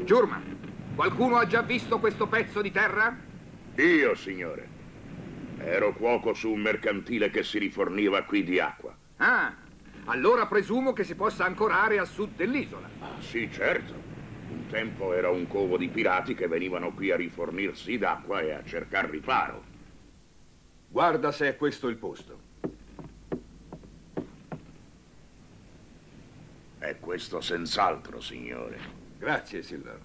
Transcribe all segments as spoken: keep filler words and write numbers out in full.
Giurma, qualcuno ha già visto questo pezzo di terra? Io, signore. Ero cuoco su un mercantile che si riforniva qui di acqua. Ah, allora presumo che si possa ancorare a sud dell'isola. Ah, sì, certo. Un tempo era un covo di pirati che venivano qui a rifornirsi d'acqua e a cercar riparo. Guarda se è questo il posto. È questo senz'altro, signore. Grazie, Silver.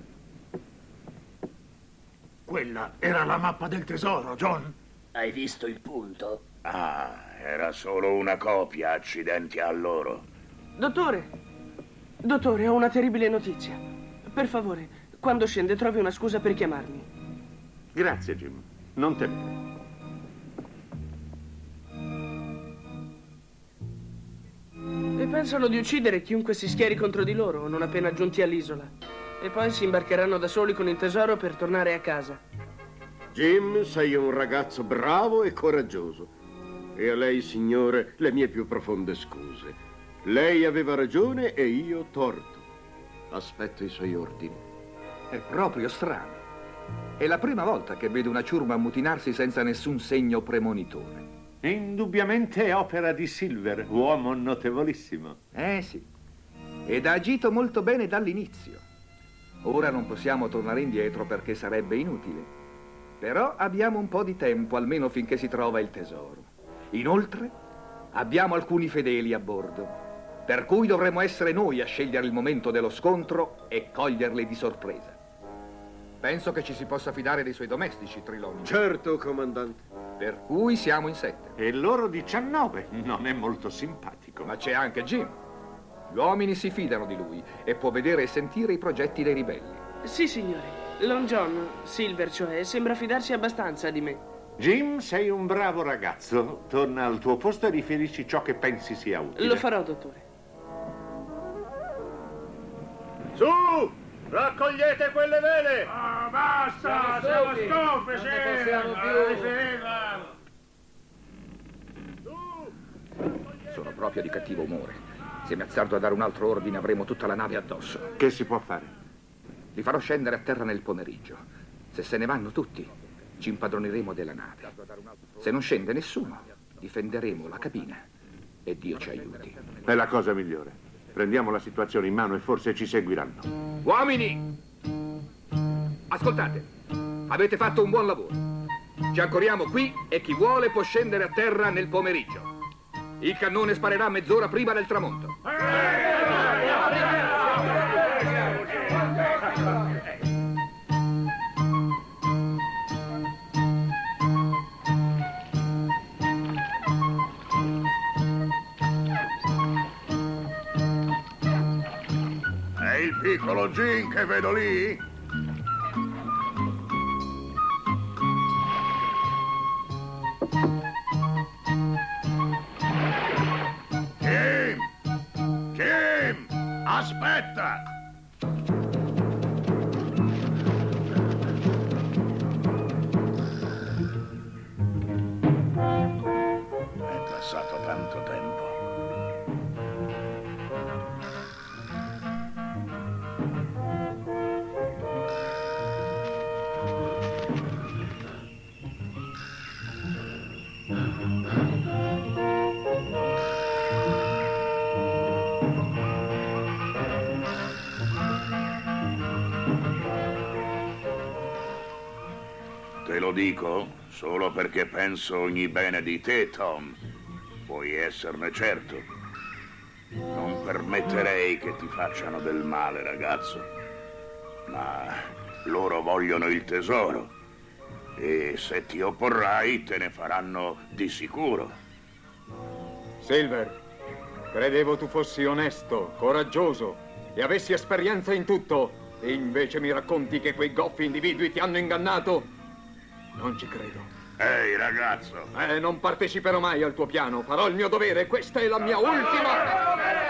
Quella era la mappa del tesoro, John. Hai visto il punto? Ah, era solo una copia, accidenti a loro. Dottore, dottore, ho una terribile notizia. Per favore, quando scende trovi una scusa per chiamarmi. Grazie, Jim. Non temere. E pensano di uccidere chiunque si schieri contro di loro, non appena giunti all'isola. E poi si imbarcheranno da soli con il tesoro per tornare a casa. Jim, sei un ragazzo bravo e coraggioso. E a lei, signore, le mie più profonde scuse. Lei aveva ragione e io torto. Aspetto i suoi ordini. È proprio strano. È la prima volta che vedo una ciurma ammutinarsi senza nessun segno premonitore. Indubbiamente è opera di Silver, uomo notevolissimo. Eh sì. Ed ha agito molto bene dall'inizio. Ora non possiamo tornare indietro perché sarebbe inutile. Però abbiamo un po' di tempo, almeno finché si trova il tesoro. Inoltre, abbiamo alcuni fedeli a bordo, per cui dovremo essere noi a scegliere il momento dello scontro e coglierli di sorpresa. Penso che ci si possa fidare dei suoi domestici, Trelawney. Certo, comandante. Per cui siamo in sette. E loro diciannove. Non è molto simpatico. Ma c'è anche Jim. Gli uomini si fidano di lui e può vedere e sentire i progetti dei ribelli. Sì, signore. Long John, Silver cioè, sembra fidarsi abbastanza di me. Jim, sei un bravo ragazzo. Torna al tuo posto e riferisci ciò che pensi sia utile. Lo farò, dottore. Su! Raccogliete quelle vele! Ah, basta! Siamo stufi, sì! Non possiamo più! Sono proprio di cattivo umore. Se mi azzardo a dare un altro ordine avremo tutta la nave addosso. Che si può fare? Li farò scendere a terra nel pomeriggio. Se se ne vanno tutti, ci impadroneremo della nave. Se non scende nessuno, difenderemo la cabina. E Dio ci aiuti. È la cosa migliore. Prendiamo la situazione in mano e forse ci seguiranno. Uomini! Ascoltate, avete fatto un buon lavoro. Ci ancoriamo qui e chi vuole può scendere a terra nel pomeriggio. Il cannone sparerà mezz'ora prima del tramonto. È il piccolo Jim che vedo lì? Jim! Jim! Aspetta! È passato tanto tempo. Te lo dico solo perché penso ogni bene di te, Tom. Puoi esserne certo. Non permetterei che ti facciano del male, ragazzo. Ma loro vogliono il tesoro. E se ti opporrai, te ne faranno di sicuro. Silver, credevo tu fossi onesto, coraggioso e avessi esperienza in tutto. E invece mi racconti che quei goffi individui ti hanno ingannato? Non ci credo. Ehi, ragazzo! Eh, non parteciperò mai al tuo piano. Farò il mio dovere. Questa è la mia ultima...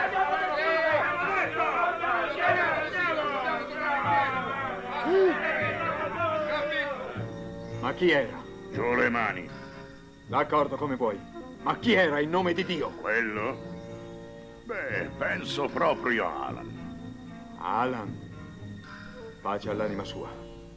Ma chi era? Giù le mani. D'accordo, come vuoi. Ma chi era in nome di Dio? Quello? Beh, penso proprio a Alan. Alan? Pace all'anima sua.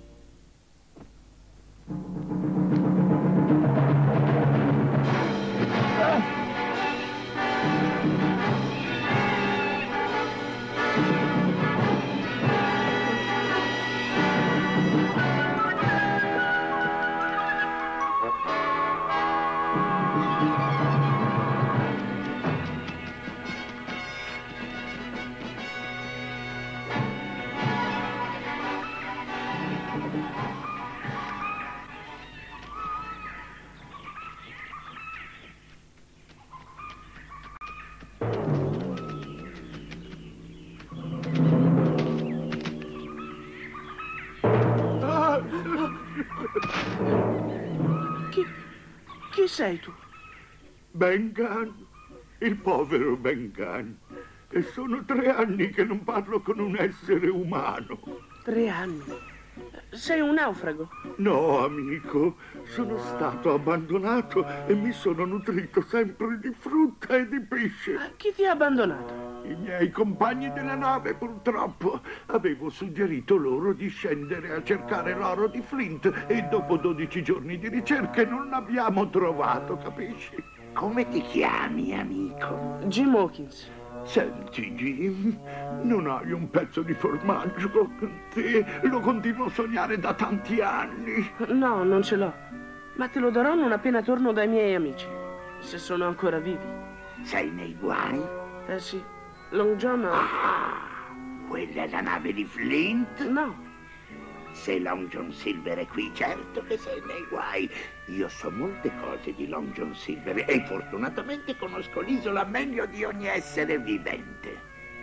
Chi, chi sei tu? Ben Gunn, il povero Ben Gunn. E sono tre anni che non parlo con un essere umano. Tre anni? Sei un naufrago? No, amico, sono stato abbandonato e mi sono nutrito sempre di frutta e di pesce. Chi ti ha abbandonato? I miei compagni della nave, purtroppo. Avevo suggerito loro di scendere a cercare l'oro di Flint e dopo dodici giorni di ricerche non l'abbiamo trovato, capisci? Come ti chiami, amico? Jim Hawkins. Senti, Jim, non hai un pezzo di formaggio con te? Lo continuo a sognare da tanti anni. No, non ce l'ho. Ma te lo darò non appena torno dai miei amici. Se sono ancora vivi. Sei nei guai? Eh sì. Long John ha... Ah, quella è la nave di Flint? No. Se Long John Silver è qui, certo che sei nei guai. Io so molte cose di Long John Silver e fortunatamente conosco l'isola meglio di ogni essere vivente.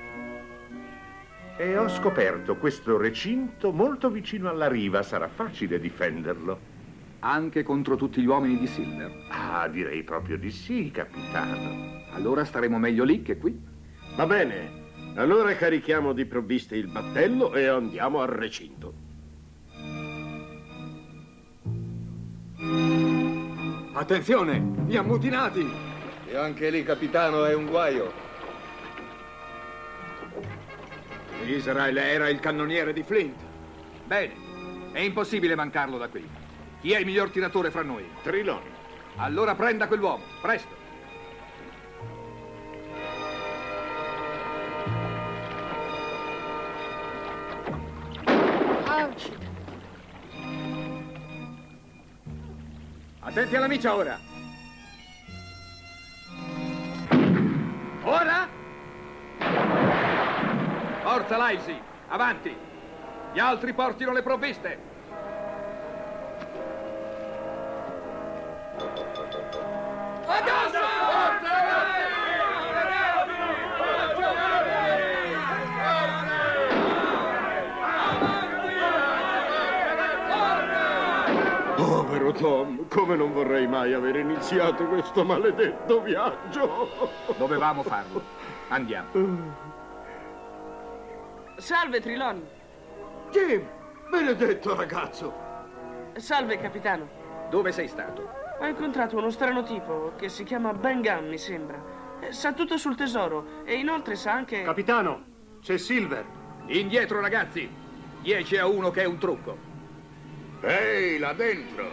E ho scoperto questo recinto molto vicino alla riva. Sarà facile difenderlo. Anche contro tutti gli uomini di Silver? Ah, direi proprio di sì, capitano. Allora staremo meglio lì che qui. Va bene. Allora carichiamo di provviste il battello e andiamo al recinto. Attenzione, gli ammutinati! E anche lì, capitano, è un guaio. Israel era il cannoniere di Flint. Bene, è impossibile mancarlo da qui. Chi è il miglior tiratore fra noi? Triloni. Allora prenda quell'uomo, presto! Attenti alla miccia ora! Ora! Forza, Livesey, avanti! Gli altri portino le provviste! Povero Tom, come non vorrei mai aver iniziato questo maledetto viaggio. Dovevamo farlo. Andiamo. Salve, Triloni. Jim, benedetto ragazzo. Salve, capitano. Dove sei stato? Ho incontrato uno strano tipo che si chiama Ben Gunn, mi sembra. Sa tutto sul tesoro e inoltre sa anche... Capitano, c'è Silver. Indietro, ragazzi. dieci a uno che è un trucco. Ehi, là dentro!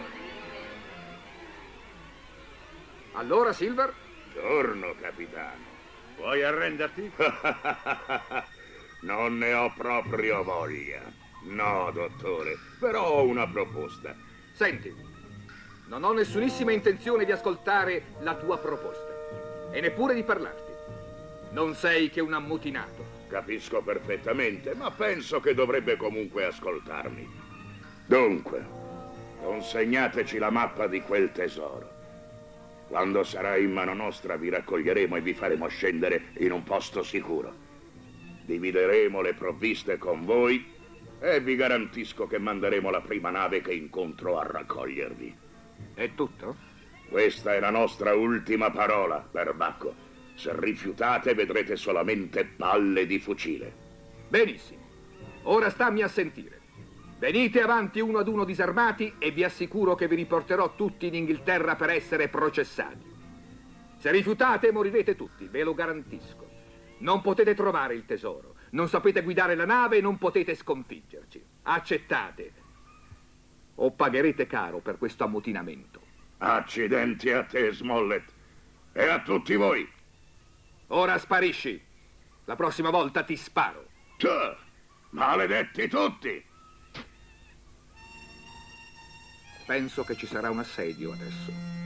Allora, Silver? Giorno, capitano. Vuoi arrenderti? Non ne ho proprio voglia. No, dottore, però ho una proposta. Senti, non ho nessunissima intenzione di ascoltare la tua proposta. E neppure di parlarti. Non sei che un ammutinato. Capisco perfettamente, ma penso che dovrebbe comunque ascoltarmi. Dunque, consegnateci la mappa di quel tesoro. Quando sarà in mano nostra vi raccoglieremo e vi faremo scendere in un posto sicuro. Divideremo le provviste con voi e vi garantisco che manderemo la prima nave che incontro a raccogliervi. È tutto? Questa è la nostra ultima parola, perbacco. Se rifiutate vedrete solamente palle di fucile. Benissimo. Ora stammi a sentire. Venite avanti uno ad uno disarmati e vi assicuro che vi riporterò tutti in Inghilterra per essere processati. Se rifiutate morirete tutti, ve lo garantisco. Non potete trovare il tesoro, non sapete guidare la nave e non potete sconfiggerci. Accettate. O pagherete caro per questo ammutinamento. Accidenti a te, Smollett. E a tutti voi. Ora sparisci. La prossima volta ti sparo. Tch, maledetti tutti. Penso che ci sarà un assedio adesso.